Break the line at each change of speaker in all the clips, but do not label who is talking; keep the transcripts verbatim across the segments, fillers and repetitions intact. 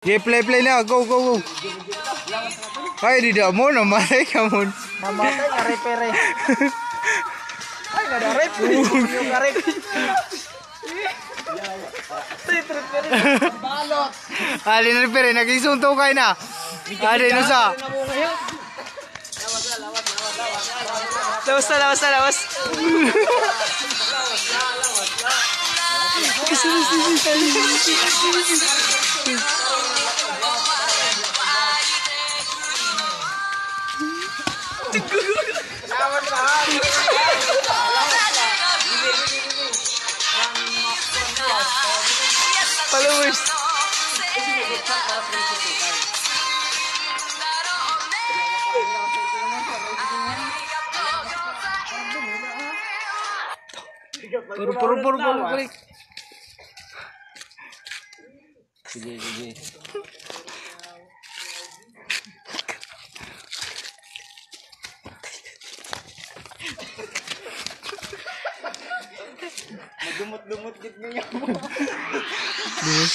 Sige, play, play na. Go, go, go. Ay, di da mo. Namatay ka mo.
Namatay nga repere. Ay, nga da rep. Yung nga rep. Balot.
Ali na repere. Naging sunto kayo na. Ali na sa.
Lawas na, lawas na, lawas. Followers.
Puro, puro, puro, puro, balik. Sige, sige.
Dumot-dumot git niya mo.
Dumot.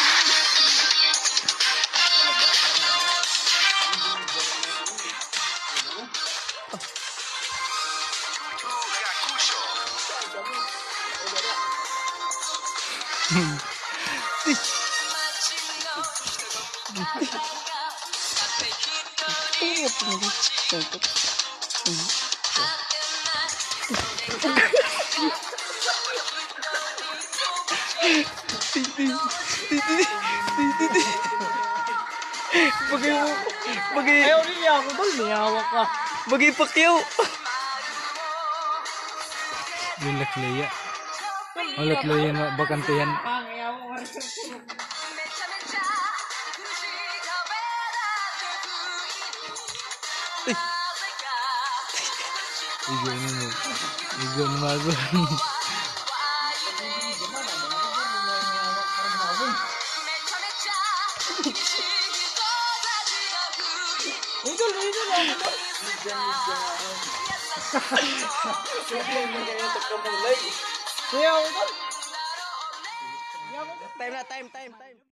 Bagay mo, bagay.
Ayaw rin niya ako doon, niyawa ka.
Bagay pakyaw. Yung laklaya. Ang laklaya na bakantihan.
Ang ayaw mo nga rin.
Igo na mo. Igo na mago.
Idol, idol ako doon. Kaya ako doon. Time na, time, time, time.